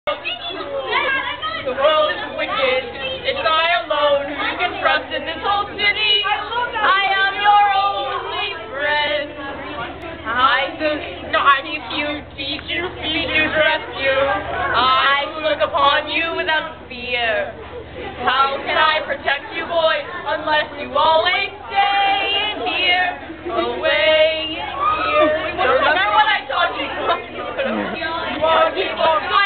The world is wicked. It's I alone who you can trust in this whole city. I am your only friend. I need features rescue. I look upon you without fear. How can I protect you, boy, unless you always stay in here, away in here? Remember what I taught you? You want to keep on